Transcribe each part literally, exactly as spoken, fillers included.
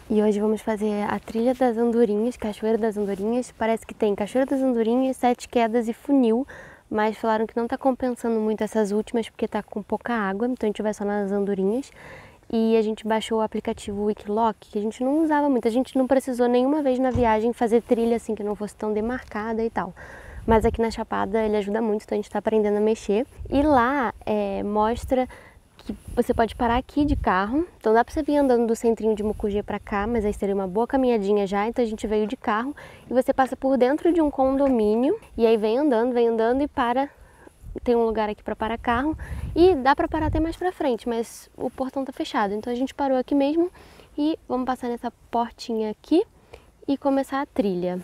E hoje vamos fazer a trilha das Andorinhas, Cachoeira das Andorinhas. Parece que tem Cachoeira das Andorinhas, Sete Quedas e Funil, mas falaram que não está compensando muito essas últimas porque está com pouca água, então a gente vai só nas Andorinhas. E a gente baixou o aplicativo Wikiloc, que a gente não usava muito, a gente não precisou nenhuma vez na viagem fazer trilha assim que não fosse tão demarcada e tal. Mas aqui na Chapada ele ajuda muito, então a gente está aprendendo a mexer. E lá é, mostra que você pode parar aqui de carro, então dá para você vir andando do centrinho de Mucugê para cá, mas aí seria uma boa caminhadinha já, então a gente veio de carro e você passa por dentro de um condomínio e aí vem andando, vem andando e para, tem um lugar aqui para parar carro e dá para parar até mais para frente, mas o portão tá fechado, então a gente parou aqui mesmo e vamos passar nessa portinha aqui e começar a trilha.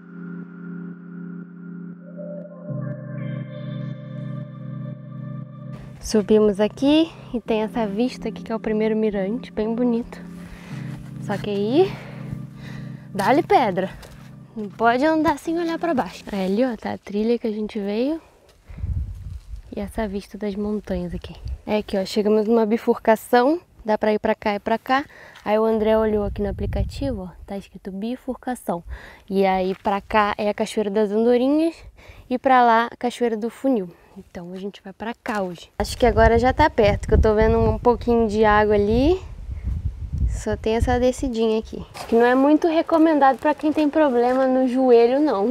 Subimos aqui e tem essa vista aqui que é o primeiro mirante, bem bonito. Só que aí, dá-lhe pedra. Não pode andar sem olhar para baixo. Aí ali, ó, tá a trilha que a gente veio. E essa vista das montanhas aqui. É aqui, ó, chegamos numa bifurcação. Dá pra ir pra cá e pra cá. Aí o André olhou aqui no aplicativo, ó, tá escrito bifurcação. E aí pra cá é a Cachoeira das Andorinhas e pra lá a Cachoeira do Funil. Então a gente vai pra cá hoje. Acho que agora já tá perto, que eu tô vendo um pouquinho de água ali. Só tem essa descidinha aqui. Acho que não é muito recomendado pra quem tem problema no joelho, não.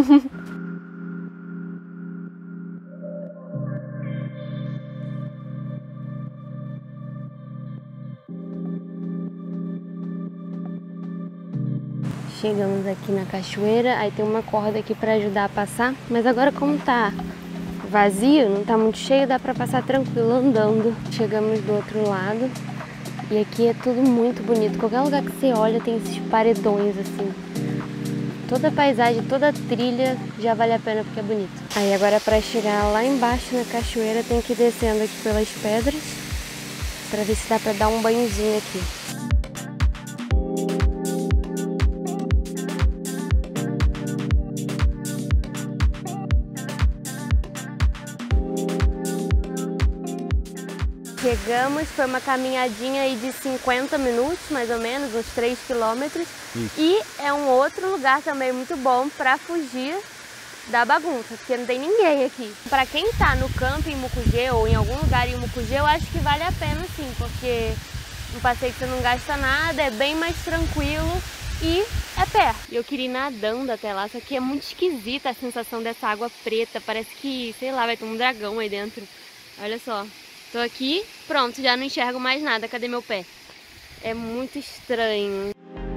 Chegamos aqui na cachoeira, aí tem uma corda aqui pra ajudar a passar. Mas agora como tá vazio, não tá muito cheio, dá pra passar tranquilo andando. Chegamos do outro lado e aqui é tudo muito bonito. Qualquer lugar que você olha tem esses paredões assim. Toda a paisagem, toda a trilha já vale a pena porque é bonito. Aí agora pra chegar lá embaixo na cachoeira tem que ir descendo aqui pelas pedras pra ver se dá pra dar um banhozinho aqui. Chegamos, foi uma caminhadinha aí de cinquenta minutos, mais ou menos, uns três quilômetros. Isso. E é um outro lugar também muito bom para fugir da bagunça, porque não tem ninguém aqui. Para quem tá no campo em Mucugê ou em algum lugar em Mucugê, eu acho que vale a pena sim, porque um passeio que você não gasta nada, é bem mais tranquilo e é perto. Eu queria ir nadando até lá, só que é muito esquisita a sensação dessa água preta, parece que, sei lá, vai ter um dragão aí dentro. Olha só. Tô aqui, pronto, já não enxergo mais nada. Cadê meu pé? É muito estranho.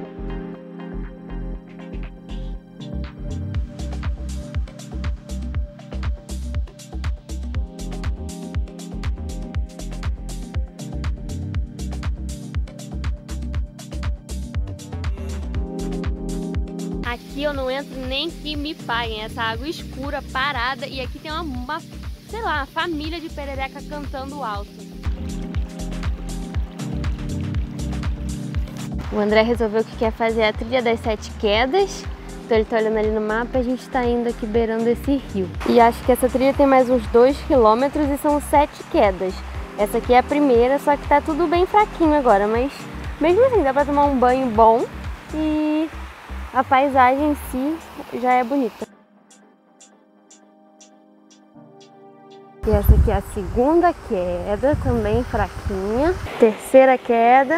Aqui eu não entro nem que me paguem. Essa água escura, parada, e aqui tem uma... uma sei lá, uma família de perereca cantando alto. O André resolveu que quer fazer a trilha das Sete Quedas. Então ele tá olhando ali no mapa e a gente tá indo aqui beirando esse rio. E acho que essa trilha tem mais uns dois quilômetros e são sete quedas. Essa aqui é a primeira, só que tá tudo bem fraquinho agora, mas mesmo assim dá pra tomar um banho bom e a paisagem em si já é bonita. E essa aqui é a segunda queda, também fraquinha. Terceira queda.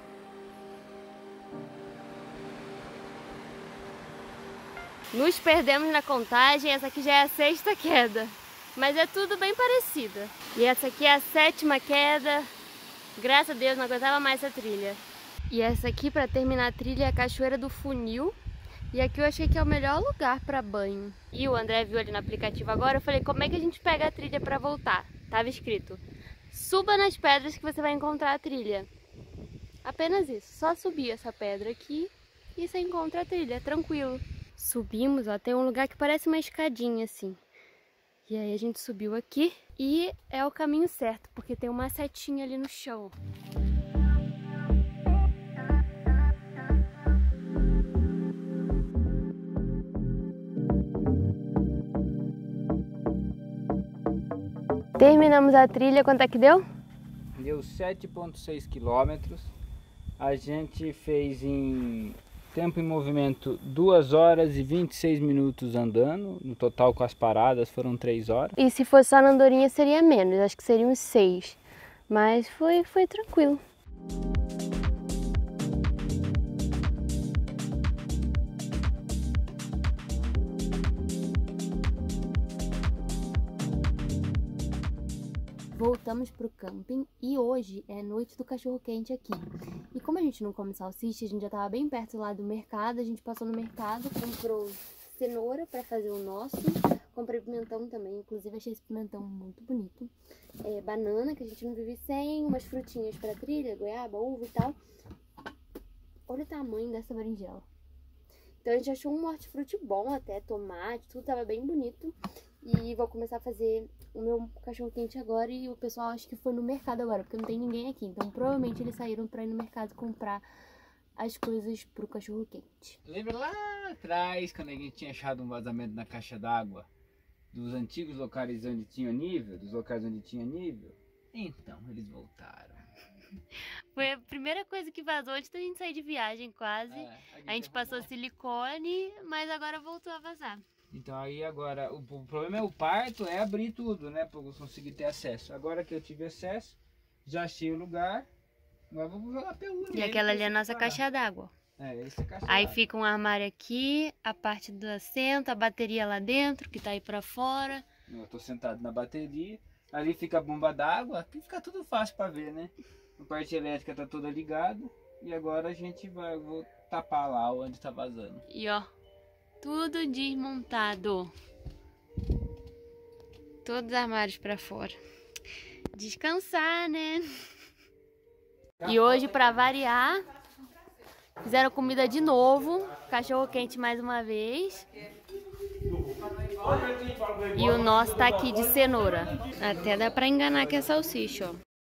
Nos perdemos na contagem, essa aqui já é a sexta queda. Mas é tudo bem parecida. E essa aqui é a sétima queda. Graças a Deus não aguentava mais essa trilha. E essa aqui, para terminar a trilha, é a Cachoeira do Funil. E aqui eu achei que é o melhor lugar para banho. E o André viu ali no aplicativo agora, eu falei, como é que a gente pega a trilha para voltar? Tava escrito, suba nas pedras que você vai encontrar a trilha. Apenas isso, só subir essa pedra aqui e você encontra a trilha, tranquilo. Subimos, ó, tem um lugar que parece uma escadinha assim. E aí a gente subiu aqui e é o caminho certo, porque tem uma setinha ali no chão. Terminamos a trilha, quanto é que deu? Deu sete vírgula seis quilômetros. A gente fez em tempo em movimento duas horas e vinte e seis minutos andando. No total com as paradas foram três horas. E se fosse só na andorinha seria menos, acho que seriam uns seis. Mas foi, foi tranquilo. Voltamos pro camping e hoje é noite do cachorro quente aqui. E como a gente não come salsicha, a gente já tava bem perto lá do mercado, a gente passou no mercado, comprou cenoura para fazer o nosso, comprei pimentão também, inclusive achei esse pimentão muito bonito. É, banana, que a gente não vive sem, umas frutinhas para trilha, goiaba, uva e tal. Olha o tamanho dessa berinjela. Então a gente achou um hortifruti bom até, tomate, tudo tava bem bonito. E vou começar a fazer o meu cachorro quente agora e o pessoal acho que foi no mercado agora, porque não tem ninguém aqui. Então provavelmente eles saíram pra ir no mercado comprar as coisas pro cachorro quente. Lembra lá atrás, quando a gente tinha achado um vazamento na caixa d'água? Dos antigos locais onde tinha nível, dos locais onde tinha nível? Então, eles voltaram. Foi a primeira coisa que vazou antes da gente sair de viagem quase. É, a gente, a gente passou silicone, mas agora voltou a vazar. Então aí agora, o, o problema é o parto, é abrir tudo, né, para eu conseguir ter acesso. Agora que eu tive acesso, já achei o lugar, agora vamos jogar P U. E aquela ali é a nossa caixa d'água. É, esse é a caixa Aí fica um armário aqui, a parte do assento, a bateria lá dentro, que tá aí pra fora. Eu tô sentado na bateria, ali fica a bomba d'água, aqui fica tudo fácil pra ver, né. A parte elétrica tá toda ligada e agora a gente vai, vou tapar lá onde tá vazando. E ó. Tudo desmontado. Todos os armários pra fora. Descansar, né? E hoje, pra variar, fizeram comida de novo. Cachorro quente mais uma vez. E o nosso tá aqui de cenoura. Até dá pra enganar que é salsicha, ó.